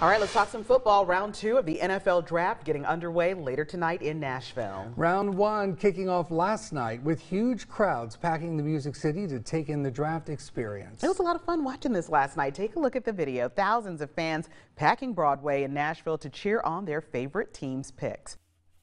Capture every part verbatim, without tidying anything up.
All right, let's talk some football. Round two of the N F L draft getting underway later tonight in Nashville. Round one kicking off last night with huge crowds packing the Music City to take in the draft experience. It was a lot of fun watching this last night. Take a look at the video. Thousands of fans packing Broadway in Nashville to cheer on their favorite team's picks.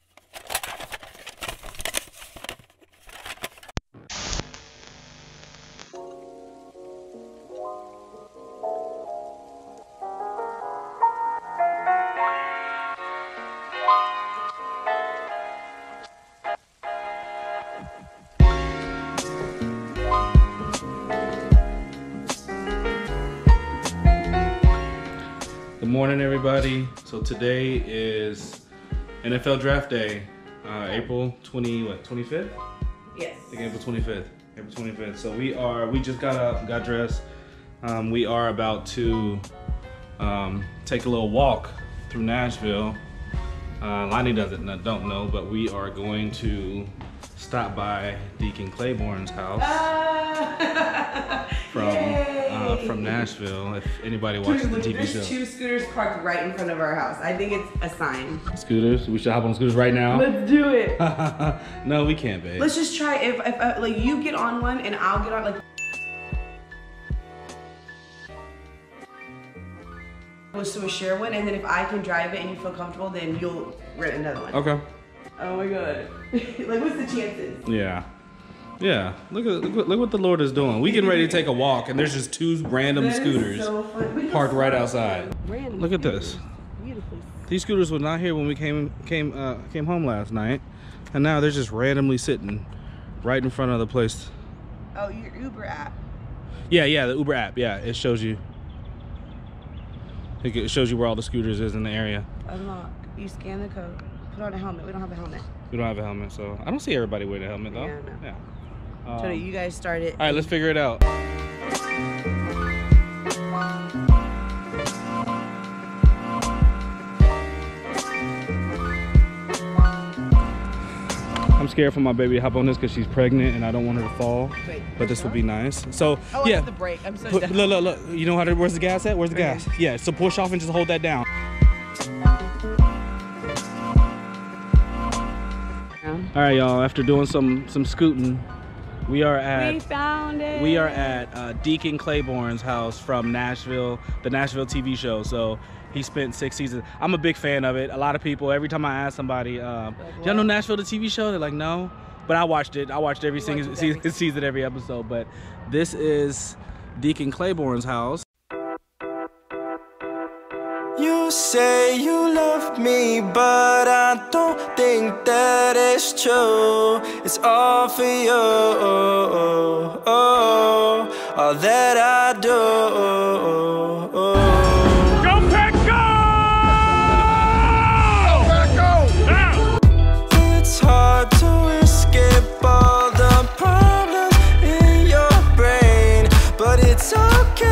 Good morning, everybody. So today is N F L Draft Day, uh, April twenty what twenty-fifth? Yes. I think April twenty-fifth. April twenty-fifth. So we are. We just got up, got dressed. Um, we are about to um, take a little walk through Nashville. Uh, Lonnie doesn't don't know, but we are going to stop by Deacon Claiborne's house Uh, from uh, from Nashville. If anybody watches Dude, the T V there's show. two scooters parked right in front of our house. I think it's a sign. Scooters. We should hop on scooters right now. Let's do it. No, we can't, babe. Let's just try. If, if uh, like you get on one and I'll get on like. So we share one, and then if I can drive it and you feel comfortable, then you'll rent another one. Okay. Oh my god. Like, what's the chances? Yeah. Yeah. Look at look, look what the Lord is doing. We getting ready to take a walk, and there's just two random That is scooters so fun. parked right outside. Random Look at this. Beautifully. These scooters were not here when we came came uh, came home last night, and now they're just randomly sitting right in front of the place. Oh, your Uber app. Yeah, yeah, the Uber app. Yeah, it shows you. It shows you where all the scooters is in the area. Unlock. You scan the code. Put on a helmet. We don't have a helmet. We don't have a helmet, so I don't see everybody wearing a helmet though. Yeah, no. Yeah. So Um, you guys started. all right, let's figure it out. I'm scared for my baby to hop on this because she's pregnant and I don't want her to fall. Wait, but this would be nice. So Oh, yeah. I have the brake. I'm so Put, dumb. look, look, look. You know how to, where's the gas at? Where's the Right gas? Yeah, so push off and just hold that down. All right, y'all, after doing some some scooting, we are at We found it. we are at uh, Deacon Claiborne's house from Nashville, the Nashville T V show. So he spent six seasons. I'm a big fan of it. A lot of people, every time I ask somebody, um, Like, y'all know what? Nashville the T V show? They're like, no. But I watched it. I watched every You single watched season, every- season, every episode. But this is Deacon Claiborne's house. You say you love me, but I don't think that is true. It's all for you, all that I do. It's hard to escape all the problems in your brain, but it's okay.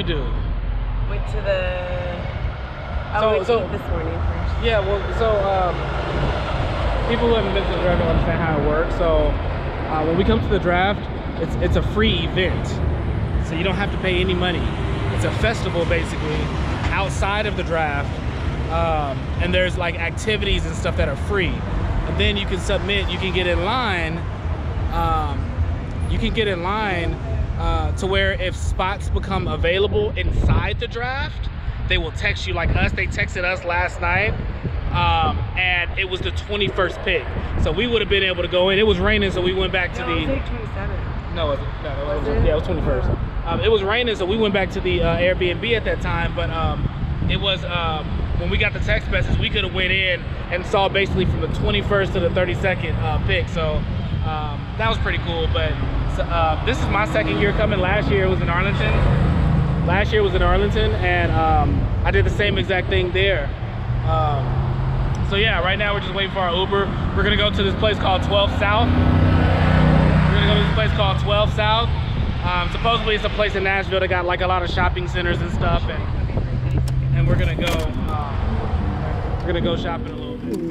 we do? Went to the. Oh, So- we so- eat this morning first. Yeah, well, so um, people who haven't been to the draft don't understand how it works. So uh, when we come to the draft, it's it's a free event, so you don't have to pay any money. It's a festival basically outside of the draft, um, and there's like activities and stuff that are free. And then you can submit. You can get in line. Um, you can get in line uh, to where if spots become available inside the draft, they will text you. Like us, they texted us last night. Um, and it was the twenty-first pick, so we would have been able to go in. It was raining, so we went back to No, the. it was like twenty-seven. No, it wasn't. No, it Was wasn't. it? Yeah, it was twenty-first. Um, it was raining, so we went back to the uh, Airbnb at that time. But um, it was um, when we got the text message, we could have went in and saw basically from the twenty-first to the thirty-second uh, pick. So um, that was pretty cool. But so, uh, this is my second year coming. Last year it was in Arlington. Last year was in Arlington, and um, I did the same exact thing there. Um, So yeah, right now we're just waiting for our Uber. We're gonna go to this place called twelve South. We're gonna go to this place called twelve South. Um, supposedly it's a place in Nashville that got like a lot of shopping centers and stuff, and and we're gonna go. Um, we're gonna go shopping a little bit.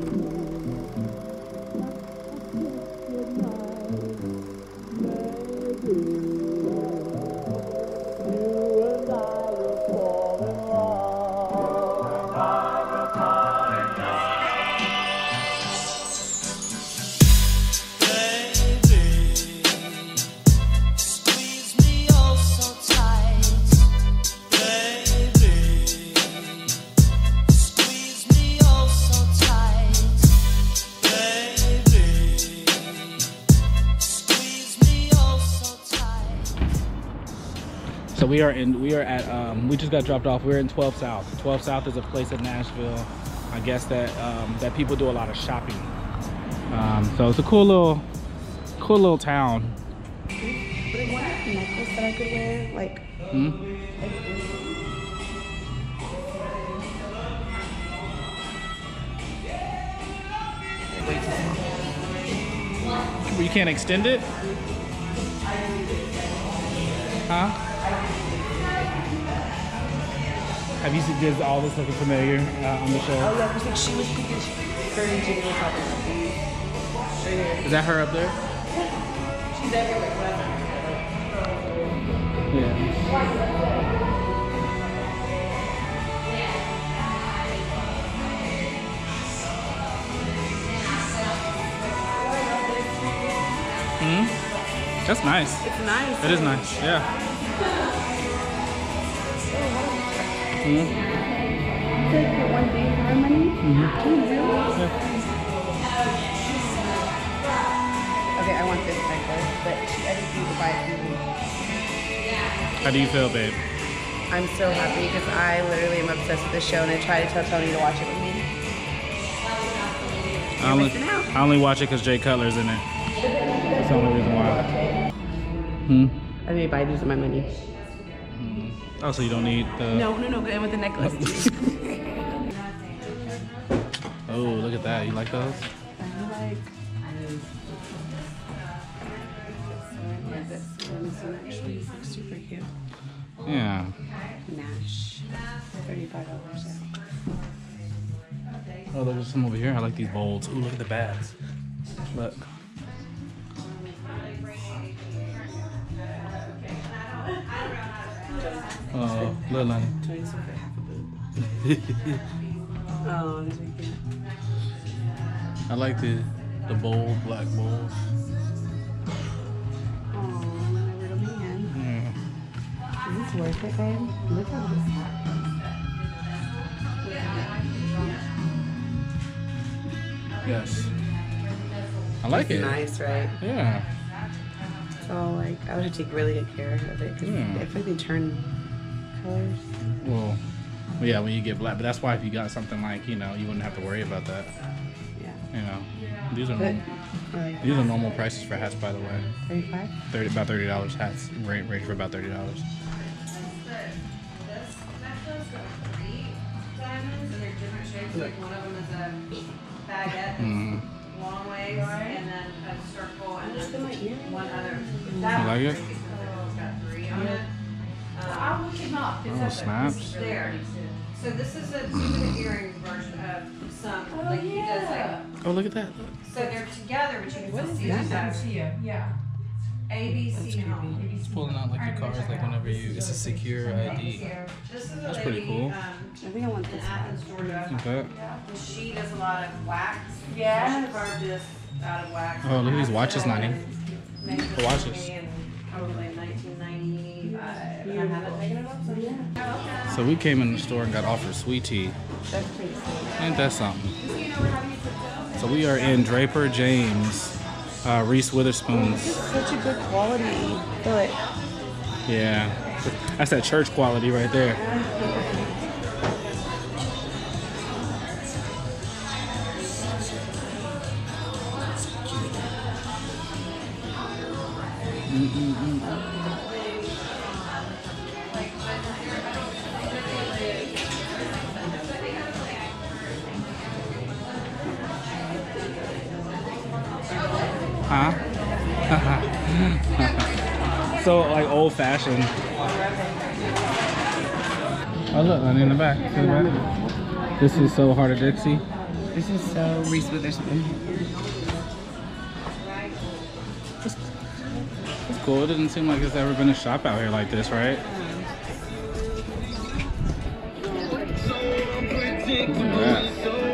So we are in, we are at, um, we just got dropped off. We're in twelve South. twelve South is a place in Nashville, I guess that um, that people do a lot of shopping. Um, so it's a cool little, cool little town. But it wasn't a necklace that I could wear, like. Hmm? like this. Way too small. You can't extend it? Huh? Have you seen, does all this looking familiar uh, on the show? Oh yeah, because like she was thinking she, her and Jimmy were talking about these. Right here. Is that her up there? She's everywhere. Yeah. Hmm? That's nice. It's nice. It is nice, yeah. Hmm? It's like for one day for our money. Mm-hmm. Yeah. Yeah. Okay, I want this necklace, but she, I just need to buy it from me. How do you feel, babe? I'm so happy because I literally am obsessed with this show, and I try to tell Tony to watch it with me. I only, missing out. I only watch it because Jay Cutler's in it. That's the only reason why. Hmm? I may buy these with my money. Oh, so you don't need the... No, no, no, but with the necklace. Oh, look at that. You like those? I like this one. This one actually is like super cute. Yeah. Nash, thirty-five dollars. Oh, there's some over here. I like these bowls. Ooh, look at the bags. Look. Oh, little honey. Tony's for half a boob. Oh, these are cute. I like the the bold black bowls. Oh, my little man. Yeah. Is this worth it, babe? Look at this hat. Yes. I like It's it. nice, right? Yeah. So, like, I would take really good care of it because Yeah. I feel like they turn colors. Well, yeah, when you get black, but that's why if you got something like, you know, you wouldn't have to worry about that. Yeah. You know, these are But, normal, like, these are normal prices for hats, by the way. thirty-five? Thirty, about thirty dollars hats range, range for about thirty dollars. One of them is a baguette, Mm. long ways, and then a circle, and then my ear. one other. You like it? It's got three on it. Um, not. It's Oh, up snaps. there. So this is a two-minute earring version of some, like he does like. Oh, look at that. So they're together, but you can still see that. Yeah. A B C home. It's pulling out like your cards, like whenever you, it's a secure I D. This is a That's lady, pretty cool. Um, I think I want this Athens, Georgia. Okay. She does a lot of wax. Yeah. She carved this out of wax. Oh, look at these watches, Lonnie. The watches. Probably nineteen ninety-five. I haven't taken it off, so yeah. So we came in the store and got offered sweet tea. That's pretty cool. Ain't that something? So we are in Draper, James, uh, Reese Witherspoon's. Such a good quality. But Yeah, that's that church quality right there. Mm-mm-mm. Huh? So like old fashioned. Oh look, I'm in the back. See the back? This is so hard to Dixie. this is so Reese Witherspoon. It's cool. It doesn't seem like there's ever been a shop out here like this, right? Look at that.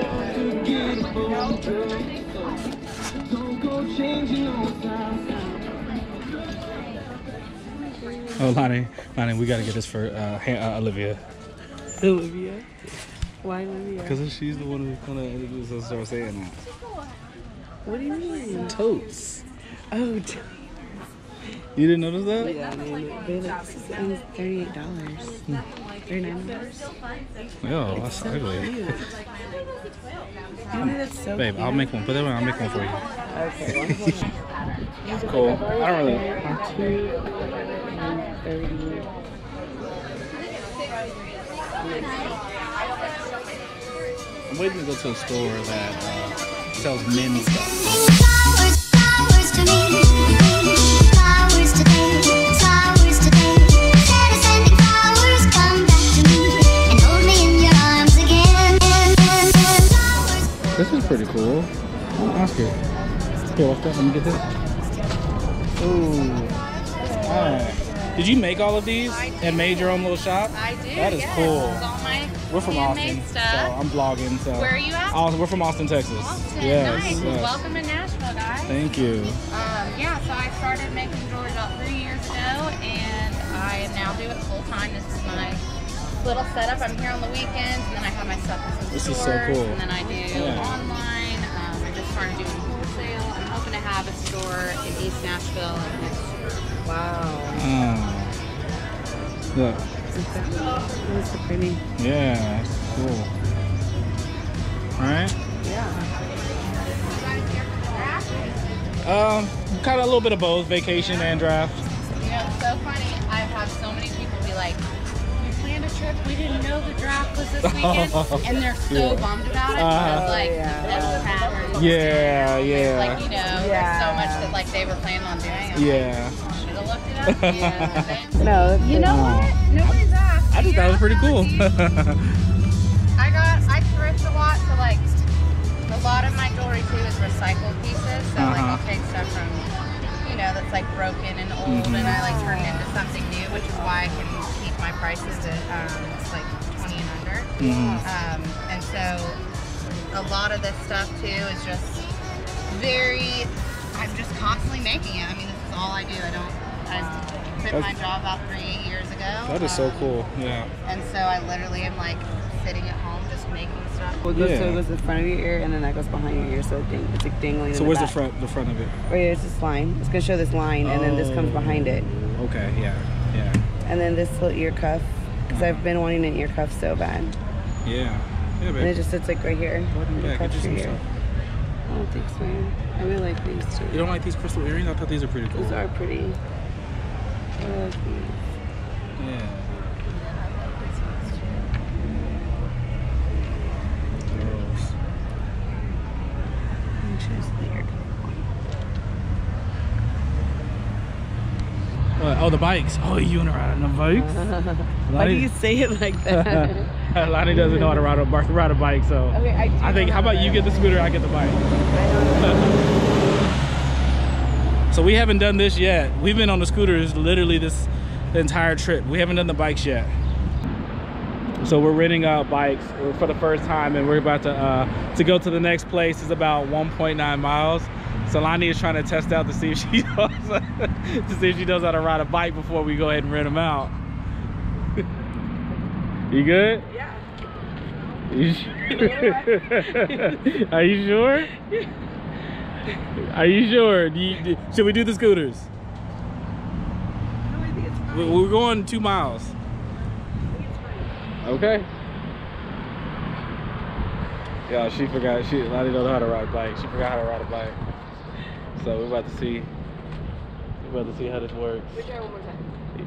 Oh, Lonnie, Lonnie, we gotta get this for uh, Han- uh, Olivia. Olivia? Why Olivia? Because she's the one who kind of introduced us to start saying that. What do you mean? Totes. Oh, t- You didn't notice that? yeah, I mean, they like, this is almost thirty-eight dollars. thirty-nine dollars. Yo, that's ugly. I mean, that's so Babe, I'll make one. Put that one. I'll make one for you. Okay. Cool. I don't really. Two and thirty. I'm waiting to go to a store that uh, sells men's stuff. Flowers, flowers to me. Flowers today, flowers today. Instead of sending flowers, come back to me and hold me in your arms again. Flowers. This is pretty cool. Oh, Oscar. Here, what's that? Let me get this. Ooh. Alright. Did you make all of these and made your own little shop? I do. That is yes. cool. This is all my We're from handmade Austin, stuff. so I'm vlogging. So Where are you at? Austin, we're from Austin, Texas. Austin. Yes, Nice. yes. Welcome to Nashville, guys. Thank you. Um, yeah, so I started making jewelry about three years ago, and I now do it full time. This is my little setup. I'm here on the weekends, and then I have my stuff in some This stores, is so cool. and then I do Yeah. online. Um, I just started doing wholesale. I'm hoping to have a store in East Nashville next year. Wow. Oh. Look. That's so pretty. Yeah, it's cool. Alright. Yeah. Um, kind of a little bit of both, vacation and draft. You know, it's so funny. I've had so many people be like, "We planned a trip. We didn't know the draft was this weekend," and they're so Yeah. bummed about it. Uh-huh. Because, like, Yeah. that's patterns. Yeah, yeah. Like, you know, Yeah. there's so much that like they were planning on doing. I'm Yeah. like, should have looked it up. Yeah. No, You know what? Nobody's asked. I just thought it was pretty cool. I got, I thrift a lot, so like, a lot of my jewelry too is recycled pieces. So like, Uh-huh. I'll take stuff from, you know, that's like broken and old, Mhm. and I like turn it into something new, which is why I can keep my prices at um, like twenty and under. Mhm. Um, and so a lot of this stuff too is just very, I'm just constantly making it. I mean, this is all I do. I don't, I quit my That's- job about three, eight years ago. That is so Um, cool. Yeah. And so I literally am like sitting at home just making stuff. Well, it goes, Yeah. so it goes in front of your ear, and then that goes behind your ear, so it ding, it's like dangling. So in where's the the back. front, the front of it? Oh yeah, it's this line. It's gonna show this line, and then this comes Oh. behind it, Okay. Yeah. Yeah. and then this little ear cuff, because I've been wanting an ear cuff so bad, Yeah. Yeah, and it babe. just sits like right here. Go ahead and It back. Get cuffs you your some ear. stuff. I don't think so. I really like these too. You don't like these crystal earrings? I thought these are pretty cool. These are pretty. I like these. Yeah. Let me choose the ear cuff one. What? Oh, the bikes. Oh, you wanna ride on the bikes? Why do you say it like that? Lonnie doesn't know how to ride a, ride a bike, so Okay, I, do I think, how about you get the scooter, I get the bike. So we haven't done this yet. We've been on the scooters literally this the entire trip. We haven't done the bikes yet. So we're renting out bikes for the first time, and we're about to uh, to go to the next place. It's about one point nine miles. So Lonnie is trying to test out to see if she knows to see if she knows how to ride a bike before we go ahead and rent them out. You good? Yeah. You sure? Are you sure? Are you sure? Do you, do, should we do the scooters? No, I think it's fine. We- We're going two miles. I think it's fine. Okay. Yeah, she forgot. She Lonnie don't know how to ride a bike. She forgot how to ride a bike. So we're about to see. We're about to see how this works. We try one more time.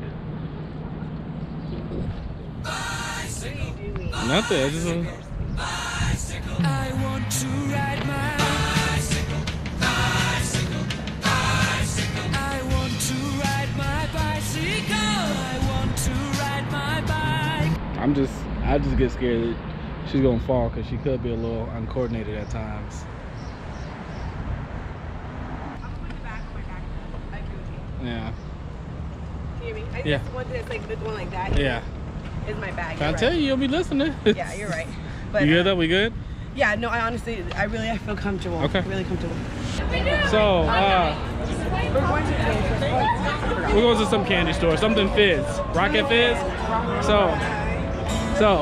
What are you doing? Nothing. I just want... I want to ride my bicycle, bicycle, bicycle. I want to ride my bicycle. I want to ride my bike. I'm just. I just get scared that she's gonna fall because she could be a little uncoordinated at times. Yeah. Can you hear me? I think Yeah. that's the one that's like the one like that. Yeah. Is my bag. I You're tell right. you, you'll be listening. Yeah, you're right. But You good uh, though? We good? yeah, no, I honestly, I really, I feel comfortable. Okay. Really comfortable. So, uh, We're going to we're going to some candy store, something Fizz, Rocket Fizz. So, so,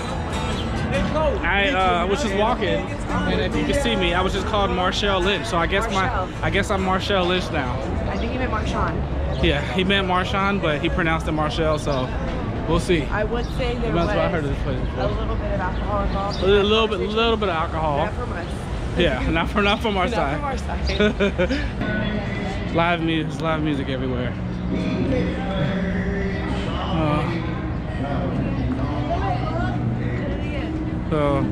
I uh, was just walking, and if you can see me, I was just called Marshall Lynch. So I guess my, I guess I'm Marshall Lynch now. I think you meant Marshawn. Yeah, he meant Marshawn, but he pronounced it Marshall. So, we'll see. I would say there That's was what I heard of this place before. a little bit of alcohol involved. A little, little bit, little bit of alcohol. Not from us. Yeah, not from not from our Not side. from our side. Live music, live music everywhere. Uh, so,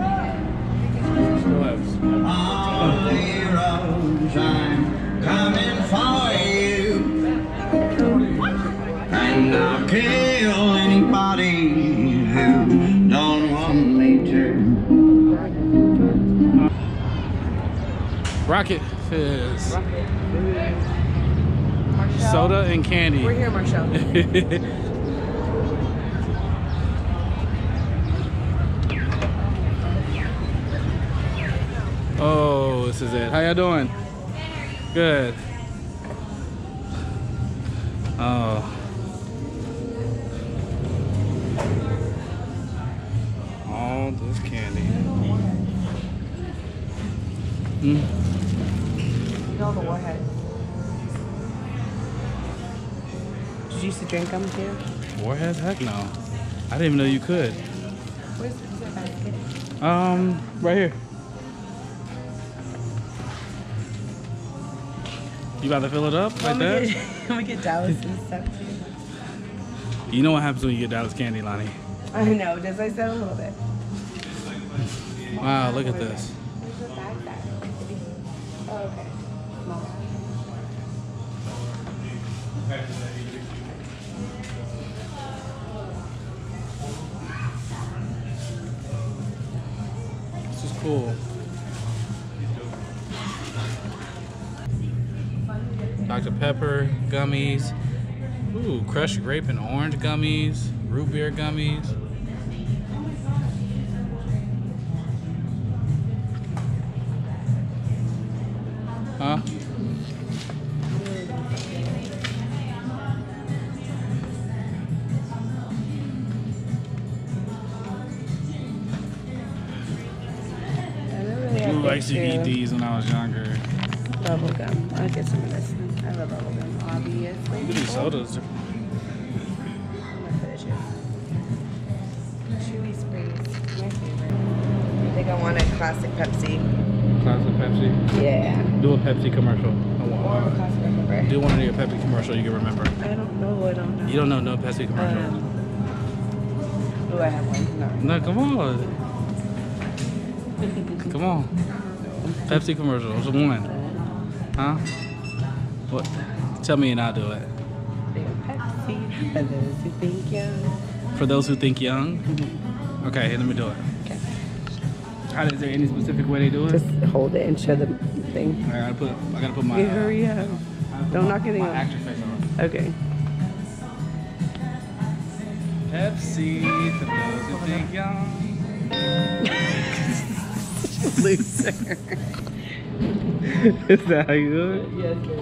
All the roads I'm coming for you, and I'll kill anybody who don't want me to. Rocket Fizz, Marshall. soda and candy. We're here, Marshall. Oh, this is it. How y'all doing? Good. Oh. All this candy. Mm. No, the warhead. Did you used to drink them too? Warheads? Heck no. I didn't even know you could. Where's the basket? Um, right here. You about to fill it up like I'm that? gonna get, I'm gonna get Dallas and stuff too. You know what happens when you get Dallas candy, Lonnie. I know, just I said a little bit. Wow, look at this. There's a bag there. Oh, okay. Small bag. This is cool. Doctor Pepper gummies. Ooh, crushed grape and orange gummies. Root beer gummies. Huh? Ooh, I used to eat these when I was younger. Bubble gum. I'll get some of this. I love bubble gum, obviously. Look at these sodas. I'm gonna finish it. Chewy sprays, my favorite. I think I want a classic Pepsi. Classic Pepsi. Yeah. Do a Pepsi commercial. I Or a want, classic remember. do one of your Pepsi commercial you can remember. I don't know. I don't know. You don't know no Pepsi commercial. Um, do I have one? No. No, come on. Come on. Pepsi commercials, one. Huh? What? Tell me and I'll do it. They Pepsi for those who think young. For those who think young? Okay, here, let me do it. Okay. How, is there any specific way they do it? Just hold it and show the thing. I gotta put, I gotta put my. Yeah, hurry up. Don't knock anything off. Actor face on. Okay. Pepsi for those who think young. Loser. Is that how you do it? Yes, baby.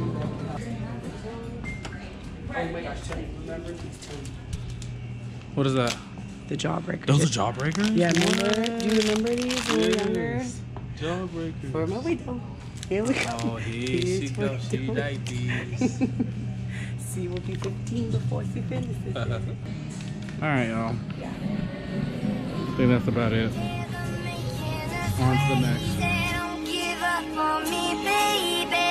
Oh my gosh, Tony, remember these two? What is that? The Jawbreakers. Those are Jawbreakers? Yeah, remember? Do you remember these when we were younger? Yes. Jawbreakers. For my way down. Here we go. Oh, here she goes. She like these. She will be fifteen before she finishes. Alright, y'all. I think that's about it. On to the next. Don't give up on me, baby.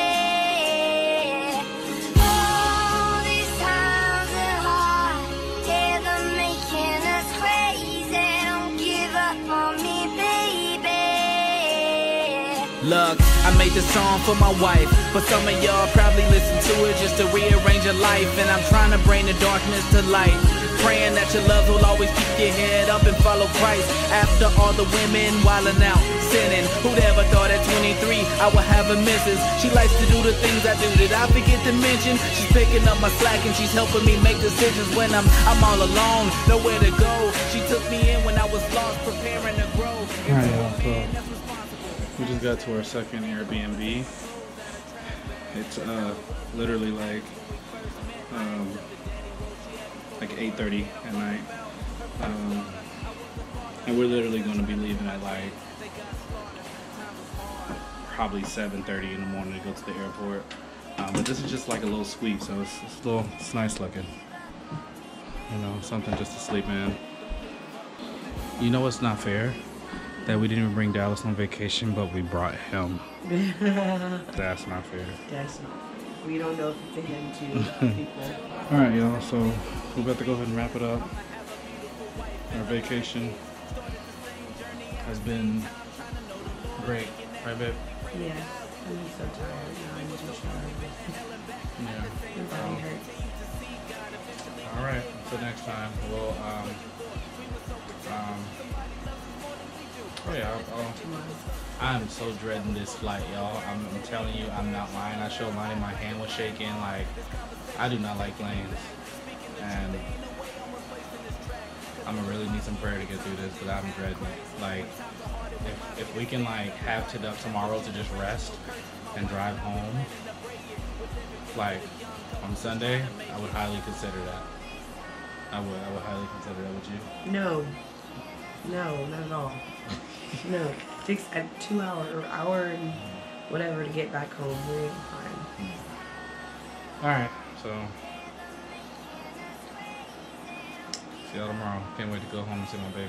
All these times are hard. Yeah, they're making us crazy. Don't give up on me, baby. Look, I made this song for my wife, but some of y'all probably listen to it just to rearrange your life. And I'm trying to bring the darkness to light, praying that your love will always keep your head up and follow Christ. After all the women wilding out, sinning, who'd ever thought at twenty-three I would have a missus? She likes to do the things I do. Did I forget to mention? She's picking up my slack and she's helping me make decisions when I'm I'm all alone, nowhere to go. She took me in when I was lost, preparing to grow. Alright, y'all, so we just got to our second Airbnb. It's uh literally like um like eight thirty at night, um, and we're literally going to be leaving at like probably seven thirty in the morning to go to the airport. Um, but this is just like a little suite, so it's, it's a little, it's nice looking. You know, something just to sleep in. You know what's not fair? That we didn't even bring Dallas on vacation, but we brought him. That's not fair. That's not. We don't know if it's a him too. People. All right, y'all. So we're about to go ahead and wrap it up. Our vacation has been great, right, babe? Yeah. I'm so tired now. I'm too tired. Yeah. My body hurts. All right. Until next time, we'll um um. Oh yeah. I'll, I'll, I'm so dreading this flight, y'all. I'm, I'm telling you, I'm not lying. I showed Lonnie my hand was shaking. Like, I do not like planes, and I'm gonna really need some prayer to get through this, but I'm dreading it. Like, if if we can like have to tomorrow to just rest and drive home, like on Sunday, I would highly consider that. I would. I would highly consider that. Would you? No. No, not at all. No. It takes a two hour or hour and whatever to get back home. We're fine. Alright, so see y'all tomorrow. Can't wait to go home and see my baby.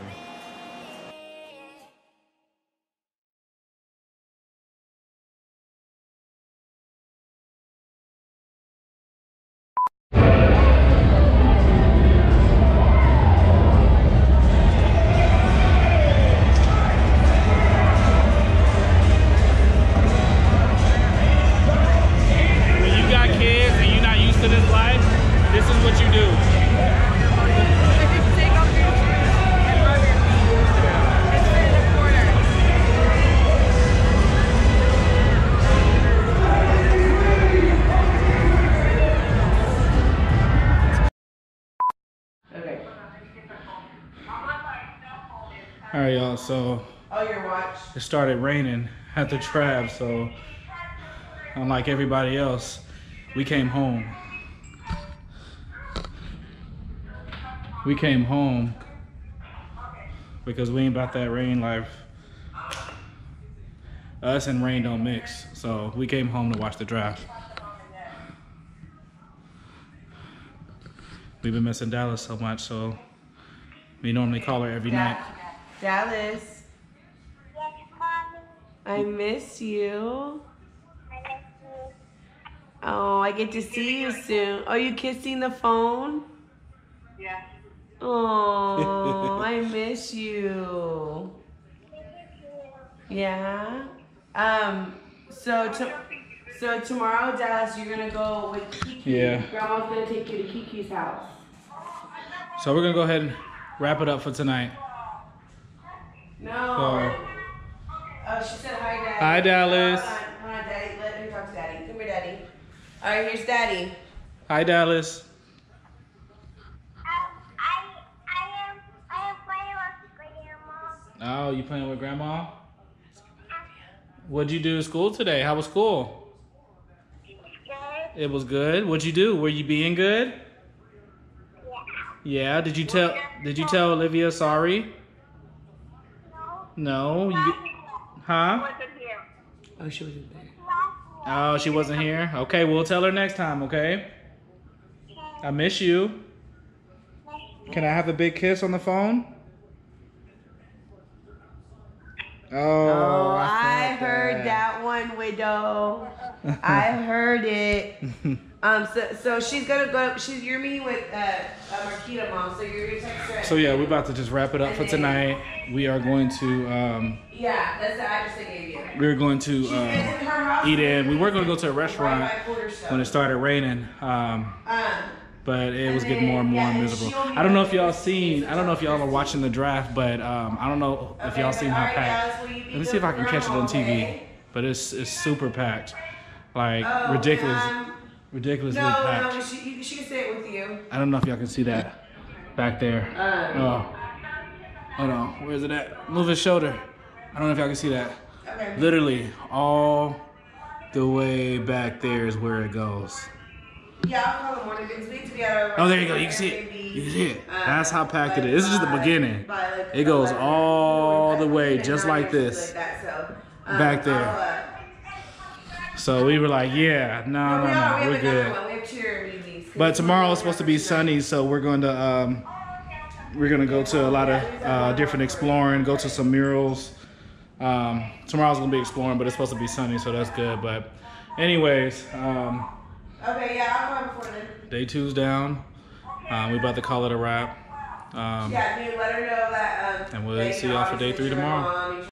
Alright, y'all, so oh, your watch. It started raining at the Trav, so unlike everybody else, we came home. We came home because we ain't about that rain life. Us and rain don't mix, so we came home to watch the draft. We've been missing Dallas so much, so we normally call her every night. Dallas. Yes, Mommy. I miss you. I miss you. Oh, I get to see you soon. Are you kissing the phone? Yeah. Oh, I miss you. Yeah. Um. So to, So tomorrow, Dallas, you're gonna go with Kiki. Yeah. Grandma's gonna take you to Kiki's house. So we're gonna go ahead and wrap it up for tonight. No. So, Oh, she said hi, Daddy. Hi, Dallas. Hold on, hold on, Daddy. Let her talk to Daddy. Come here, Daddy. All right, here's Daddy. hi, Dallas. Oh, you playing with Grandma? What'd you do at school today? How was school? It was good. What'd you do? Were you being good? Yeah. Did you tell Did you tell Olivia sorry? No. You, huh? Oh, she wasn't there. Oh, she wasn't here? Okay, we'll tell her next time, okay? I miss you. Can I have a big kiss on the phone? Oh, Oh, I, I felt heard that one, Widow. I heard it. Um, so, so she's gonna go. She's you're meeting with uh, uh Marquita, Mom. So you're gonna text her. So yeah, we're about to just wrap it up for tonight. We are going to um, Yeah, that's the address I gave you. we're going to um, eat in. We were going to go to a restaurant Right by Porterstone. when it started raining, um, Um, but it was And getting more and more then, yeah, miserable. she'll be I don't know if back y'all in seen. I don't know if y'all are watching the draft, but um, I don't know if Okay, y'all but seen how alright, packed. Dallas, will you be Let me see if I can good catch it for on T V. okay? But it's it's super packed, like Oh, ridiculous, um, ridiculously No, packed. no, she, she can say it with you. I don't know if y'all can see that back there. Um, Oh, hold on. Where's it at? Move his shoulder. I don't know if y'all can see that. Okay. Literally, all the way back there is where it goes. Yeah, I'll call in the morning because we need to be at our. Oh, there you go. You can see it. You can see it. That's how packed it is. This is just the beginning. It goes all the way, just like this, back there. So we were like, yeah, no, no, no, we're good. But tomorrow is supposed to be sunny, so we're going to um, we're gonna go to a lot of uh, different exploring, go to some murals. Um, tomorrow's gonna be exploring, but it's supposed to be sunny, so that's good. But anyways, um, Okay, yeah, I'll call before then. day two's down. Um, we about to call it a wrap. Um, Yeah, dude, let her know that. Um, and we'll that, you see know, y'all for day obviously three your tomorrow. mom,